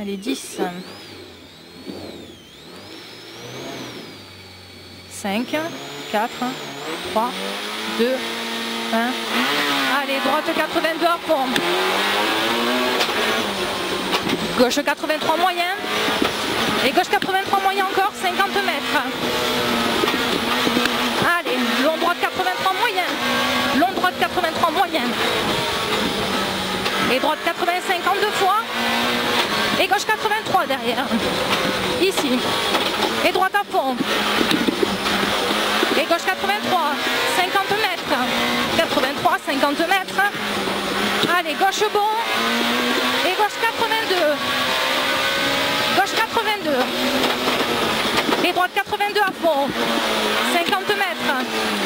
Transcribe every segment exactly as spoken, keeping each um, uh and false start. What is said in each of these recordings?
Allez, dix. cinq, quatre, trois, deux, un. Allez, droite quatre-vingt-deux à fond. Gauche quatre-vingt-trois moyen. Et gauche quatre-vingt-trois moyen encore, cinquante mètres. Allez, long droite quatre-vingt-trois moyen. Long droite quatre-vingt-trois moyen. Et droite quatre-vingt-cinq en deux fois. Et gauche quatre-vingt-trois derrière. Ici. Et droite à fond. Et gauche quatre-vingt-trois. cinquante mètres. quatre-vingt-trois, cinquante mètres. Allez, gauche bon. Et gauche quatre-vingt-deux. Gauche quatre-vingt-deux. Et droite quatre-vingt-deux à fond. cinquante mètres.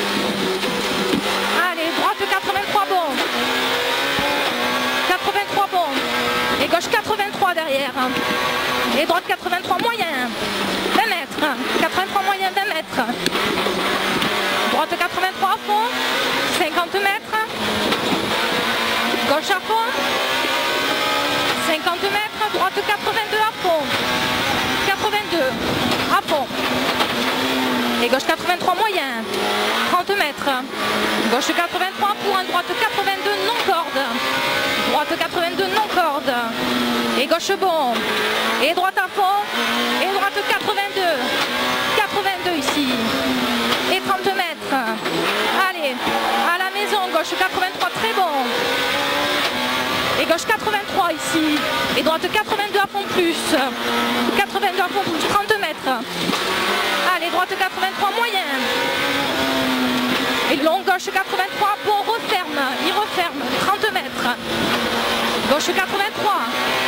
Allez, droite quatre-vingt-trois bon. quatre-vingt-trois bon. Et gauche quatre-vingt-trois derrière. Et droite quatre-vingt-trois moyen. vingt mètres. quatre-vingt-trois moyen, vingt mètres. Droite quatre-vingt-trois à fond. cinquante mètres. Gauche à fond. cinquante mètres. Droite quatre-vingt-deux à fond. quatre-vingt-deux à fond. Et gauche quatre-vingt-trois moyen. trente mètres. Gauche quatre-vingt-trois pour un droite quatre-vingt-deux non corde. Droite quatre-vingt-deux non corde. Et gauche bon. Et droite à fond. Et droite quatre-vingt-deux. quatre-vingt-deux ici. Et trente mètres. Allez, à la maison, gauche quatre-vingt-trois, très bon. Et gauche quatre-vingt-trois ici. Et droite quatre-vingt-deux à fond plus. quatre-vingt-deux à fond plus, trente mètres. Allez, droite quatre-vingt-trois moyen. Et long gauche quatre-vingt-trois, bon, referme. Il referme, trente mètres. Gauche quatre-vingt-trois.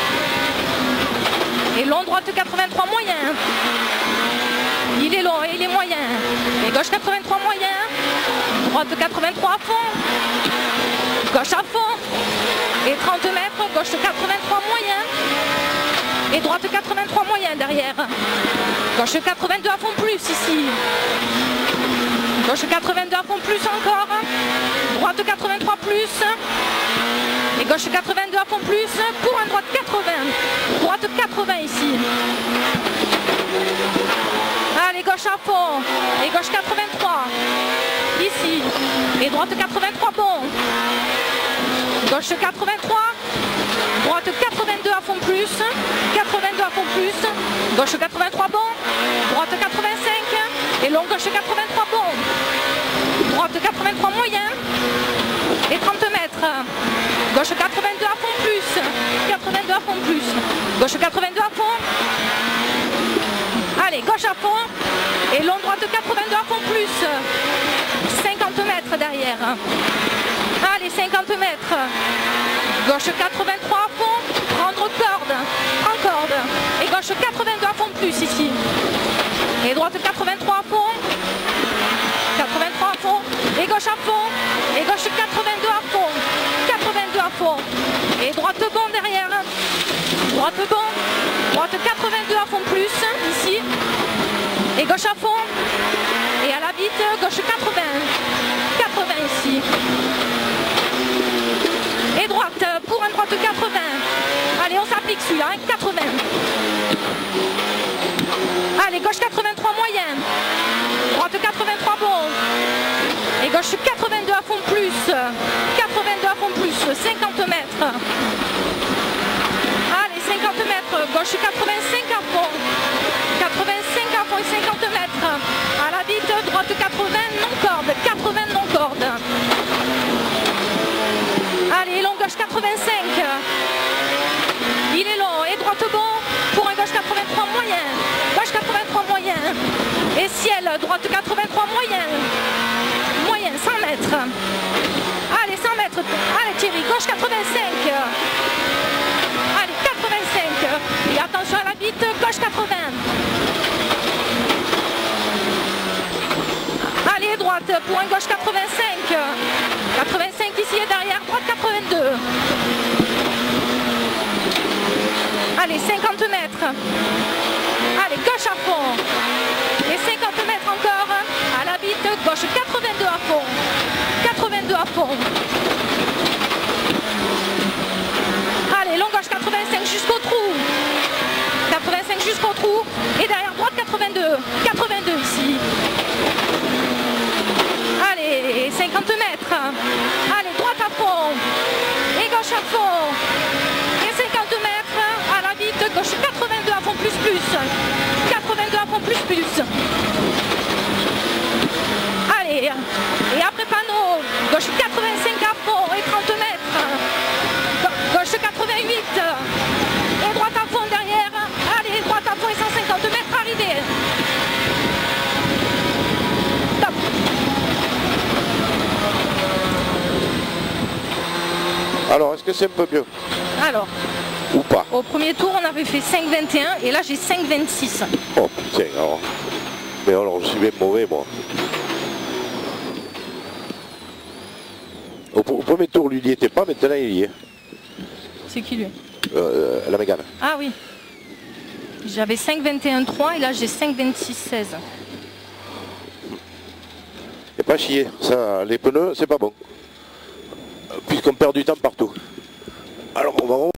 Et long droite quatre-vingt-trois moyen. Il est long et il est moyen. Et gauche quatre-vingt-trois moyen. Droite quatre-vingt-trois à fond. Gauche à fond. Et trente mètres. Gauche quatre-vingt-trois moyen. Et droite quatre-vingt-trois moyen derrière. Gauche quatre-vingt-deux à fond plus ici. Gauche quatre-vingt-deux à fond plus encore. Droite quatre-vingt-trois plus. Et gauche quatre-vingt-deux à fond plus pour un droite quatre-vingts. Droite quatre-vingts ici. Allez, gauche à fond. Et gauche quatre-vingt-trois. Ici. Et droite quatre-vingt-trois bon. Gauche quatre-vingt-trois. Droite quatre-vingt-deux à fond plus. quatre-vingt-deux à fond plus. Gauche quatre-vingt-trois bon. Droite quatre-vingt-cinq. Et long gauche quatre-vingt-trois bon. Droite quatre-vingt-trois moyen. Et trente mètres. Gauche quatre-vingt-deux à fond plus. quatre-vingt-deux à fond plus. Gauche quatre-vingt-deux à fond. Allez, gauche à fond. Et long droite quatre-vingt-deux à fond plus. cinquante mètres derrière. Allez, cinquante mètres. Gauche quatre-vingt-trois à fond. Prendre corde. En corde. Et gauche quatre-vingt-deux à fond plus ici. Et droite quatre-vingt-trois à fond. quatre-vingt-trois à fond. Et gauche à fond. Et gauche quatre-vingt-deux à fond. quatre-vingt-deux à fond. Et droite bon derrière. Droite bon. Droite quatre-vingt-deux à fond plus. Ici. Et gauche à fond. Et à la bite, gauche quatre-vingts. quatre-vingts ici. Et droite pour un droite quatre-vingts. Allez, on s'applique celui-là, hein, quatre-vingts. Allez, gauche quatre-vingt-trois moyen. Droite quatre-vingt-trois bon. Et gauche quatre-vingt-deux à fond plus. quatre-vingt-deux à fond plus, cinquante mètres. Allez, cinquante mètres. Gauche quatre-vingt-cinq à fond. quatre-vingt-cinq à fond et cinquante mètres. À la bite, droite quatre-vingts non corde. quatre-vingts non corde. Allez, long gauche quatre-vingt-cinq. Il est long et droite bon pour un gauche quatre-vingt-trois moyen. Gauche quatre-vingt-trois moyen. Et ciel, droite quatre-vingt-trois moyen. Moyen, cent mètres. Allez, cent mètres. Allez Thierry, gauche quatre-vingt-cinq. Allez, quatre-vingt-cinq. Et attention à la bite, gauche quatre-vingts. Allez, droite pour un gauche quatre-vingt-cinq. quatre-vingt-cinq ici et derrière, droite quatre-vingt-deux. Allez, cinquante mètres. Allez, gauche à fond. Et cinquante mètres encore. À la bite, gauche quatre-vingt-deux à fond. quatre-vingt-deux à fond. Allez, long gauche quatre-vingt-cinq jusqu'au trou. Allez, droite à fond. Et gauche à fond. Et cinquante mètres à la vite. Gauche quatre-vingt-deux à fond plus plus. quatre-vingt-deux à fond plus plus. Allez. Et après panneau. Gauche quatre-vingt-cinq à fond et trente mètres. Gauche quatre-vingt-huit. Et droite à fond derrière. Allez, droite à fond et cent cinquante mètres arrivée. Stop. Alors, est-ce que c'est un peu mieux? Alors, ou pas? Au premier tour, on avait fait cinq vingt et un et là j'ai cinq vingt-six. Oh putain, alors. Mais alors, je suis bien mauvais, moi. Au, au premier tour, lui, il n'y était pas, maintenant il y est. C'est qui lui? euh, La Mégane. Ah oui. J'avais cinq vingt et un trois et là j'ai cinq vingt-six seize. Et pas chier, ça, les pneus, c'est pas bon. Puisqu'on perd du temps partout. Alors, on va